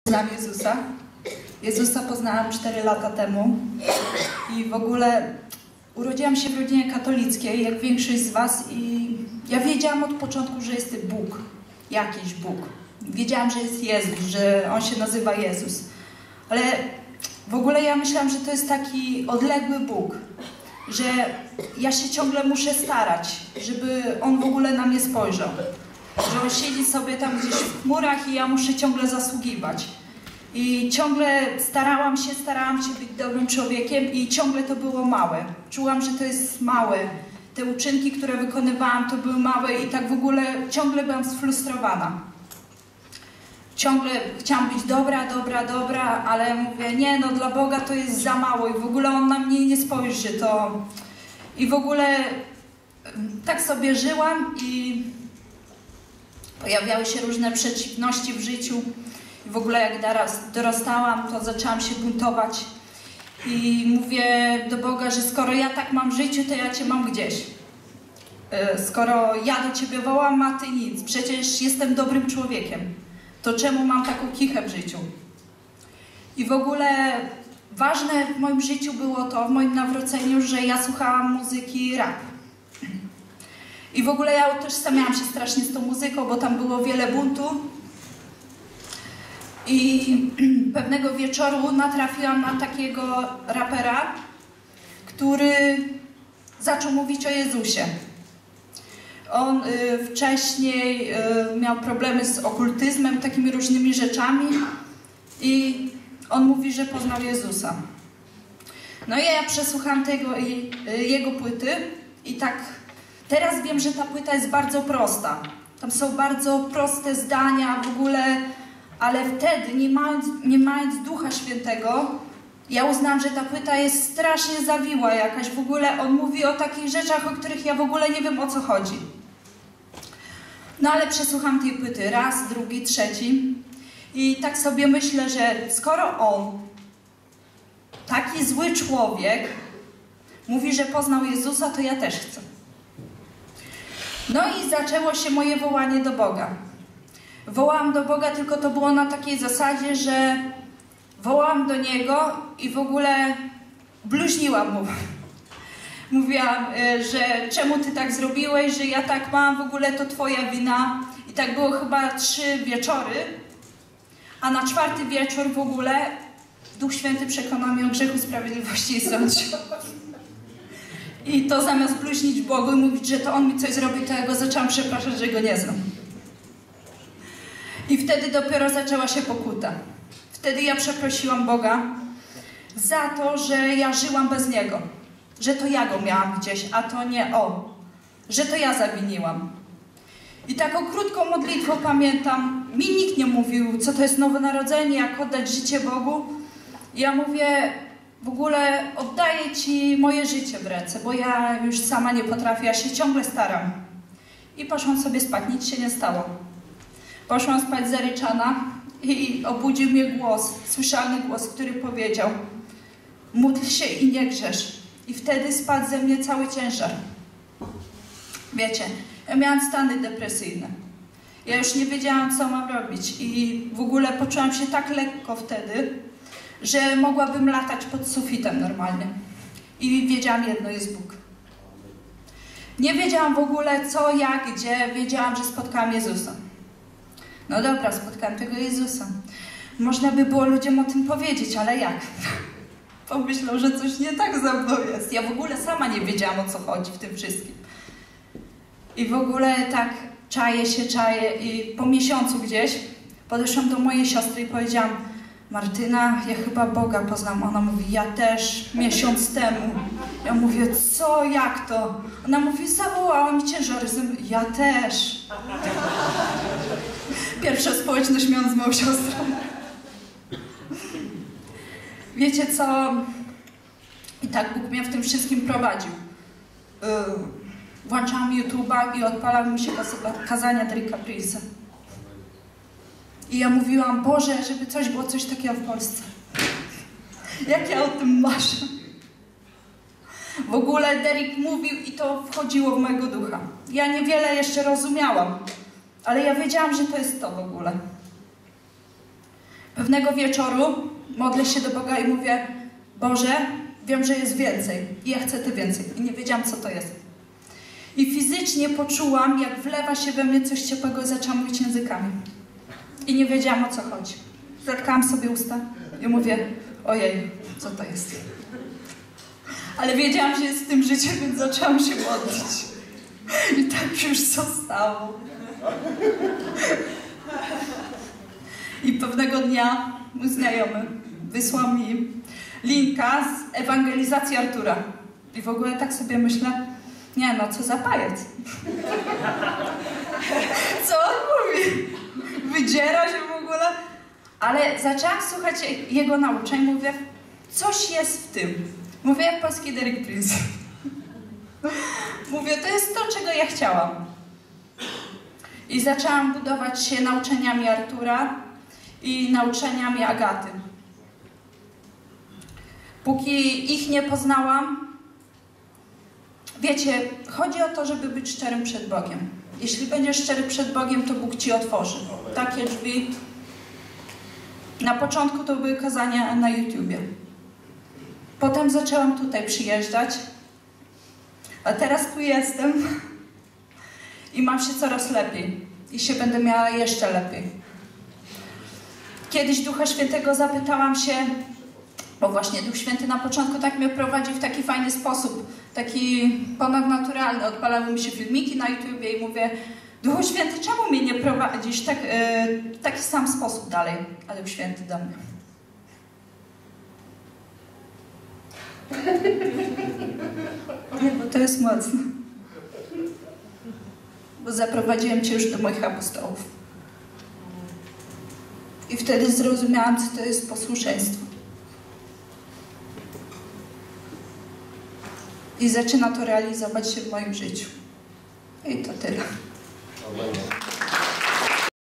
Znam Jezusa. Jezusa poznałam 4 lata temu i w ogóle urodziłam się w rodzinie katolickiej, jak większość z was, i ja wiedziałam od początku, że jest Bóg, jakiś Bóg. Wiedziałam, że jest Jezus, że On się nazywa Jezus. Ale w ogóle ja myślałam, że to jest taki odległy Bóg, że ja się ciągle muszę starać, żeby On w ogóle na mnie spojrzał. Że On siedzi sobie tam gdzieś w chmurach i ja muszę ciągle zasługiwać. I ciągle starałam się być dobrym człowiekiem i ciągle to było małe. Czułam, że to jest małe. Te uczynki, które wykonywałam, to były małe i tak w ogóle ciągle byłam sfrustrowana. Ciągle chciałam być dobra, ale mówię, nie, no dla Boga to jest za mało i w ogóle On na mnie nie spojrzy, to... I w ogóle tak sobie żyłam i pojawiały się różne przeciwności w życiu. I w ogóle jak dorastałam, to zaczęłam się buntować i mówię do Boga, że skoro ja tak mam w życiu, to ja Cię mam gdzieś. Skoro ja do Ciebie wołam, a Ty nic, przecież jestem dobrym człowiekiem. To czemu mam taką kichę w życiu? I w ogóle ważne w moim życiu było to, w moim nawróceniu, że ja słuchałam muzyki rap. I w ogóle ja utożsamiałam się strasznie z tą muzyką, bo tam było wiele buntu. I pewnego wieczoru natrafiłam na takiego rapera, który zaczął mówić o Jezusie. On wcześniej miał problemy z okultyzmem, takimi różnymi rzeczami i on mówi, że poznał Jezusa. No i ja przesłuchałam jego płyty i tak teraz wiem, że ta płyta jest bardzo prosta. Tam są bardzo proste zdania w ogóle, ale wtedy, nie mając Ducha Świętego, ja uznałam, że ta płyta jest strasznie zawiła jakaś. W ogóle on mówi o takich rzeczach, o których ja w ogóle nie wiem, o co chodzi. No ale przesłucham tej płyty raz, drugi, trzeci i tak sobie myślę, że skoro on, taki zły człowiek, mówi, że poznał Jezusa, to ja też chcę. No i zaczęło się moje wołanie do Boga. Wołałam do Boga, tylko to było na takiej zasadzie, że wołałam do Niego i w ogóle bluźniłam Mu. Mówiłam, że czemu Ty tak zrobiłeś, że ja tak mam, w ogóle to Twoja wina. I tak było chyba 3 wieczory, a na 4. wieczór w ogóle Duch Święty przekonał mnie o grzechu, sprawiedliwości i sądzie. I to zamiast bluźnić Bogu i mówić, że to On mi coś zrobił, to ja Go zaczęłam przepraszać, że Go nie znam. I wtedy dopiero zaczęła się pokuta. Wtedy ja przeprosiłam Boga za to, że ja żyłam bez Niego. Że to ja Go miałam gdzieś, a to nie On. Że to ja zawiniłam. I taką krótką modlitwą pamiętam, mi nikt nie mówił, co to jest nowe narodzenie, jak oddać życie Bogu. I ja mówię, w ogóle oddaję Ci moje życie w ręce, bo ja już sama nie potrafię, ja się ciągle staram. I poszłam sobie spać, nic się nie stało. Poszłam spać zaryczana i obudził mnie głos, słyszalny głos, który powiedział: módl się i nie grzesz. I wtedy spadł ze mnie cały ciężar. Wiecie, ja miałam stany depresyjne. Ja już nie wiedziałam, co mam robić i w ogóle poczułam się tak lekko wtedy, że mogłabym latać pod sufitem normalnie. I wiedziałam jedno, jest Bóg. Nie wiedziałam w ogóle co, jak, gdzie. Wiedziałam, że spotkałam Jezusa. No dobra, spotkałam tego Jezusa. Można by było ludziom o tym powiedzieć, ale jak? Pomyślał, że coś nie tak ze mną jest. Ja w ogóle sama nie wiedziałam, o co chodzi w tym wszystkim. I w ogóle tak czaję i po miesiącu gdzieś podeszłam do mojej siostry i powiedziałam: Martyna, ja chyba Boga poznam. Ona mówi: ja też, miesiąc temu. Ja mówię: co, jak to? Ona mówi: zawołała mi ciężaryzm. Ja też. Pierwsza społeczność miałam z moją siostrą. Wiecie co? I tak Bóg mnie w tym wszystkim prowadził. Włączałam YouTube'a i odpalały mi się kazania Derricka Princesa. I ja mówiłam: Boże, żeby było coś takiego w Polsce. Jak ja o tym marzę. W ogóle Derrick mówił i to wchodziło w mojego ducha. Ja niewiele jeszcze rozumiałam, ale ja wiedziałam, że to jest to w ogóle. Pewnego wieczoru modlę się do Boga i mówię: Boże, wiem, że jest więcej i ja chcę Ty więcej. I nie wiedziałam, co to jest. I fizycznie poczułam, jak wlewa się we mnie coś ciepłego i zaczęłam mówić językami. I nie wiedziałam, o co chodzi. Zatkałam sobie usta i mówię: ojej, co to jest? Ale wiedziałam, że jest w tym życie, więc zaczęłam się modlić. I tak już zostało. I pewnego dnia mój znajomy wysłał mi linka z ewangelizacji Artura. I w ogóle tak sobie myślę: nie no, co za pajac. Co on mówi? Wydziera się w ogóle. Ale zaczęłam słuchać jego nauczeń, mówię: coś jest w tym. Mówię jak polski Derek Prince. Mówię, to jest to, czego ja chciałam. I zaczęłam budować się nauczeniami Artura i nauczeniami Agaty. Póki ich nie poznałam, wiecie, chodzi o to, żeby być szczerym przed Bogiem. Jeśli będziesz szczery przed Bogiem, to Bóg ci otworzy takie drzwi. Na początku to były kazania na YouTubie. Potem zaczęłam tutaj przyjeżdżać, a teraz tu jestem i mam się coraz lepiej. I się będę miała jeszcze lepiej. Kiedyś Ducha Świętego zapytałam się, bo właśnie Duch Święty na początku tak mnie prowadzi w taki fajny sposób, taki ponadnaturalny. Odpalały mi się filmiki na YouTubie i mówię: Duchu Święty, czemu mnie nie prowadzisz w taki sam sposób dalej? A Duch Święty do mnie: nie, bo to jest mocne. Bo zaprowadziłem Cię już do moich apostołów. I wtedy zrozumiałam, co to jest posłuszeństwo. I zaczyna to realizować się w moim życiu. I to tyle.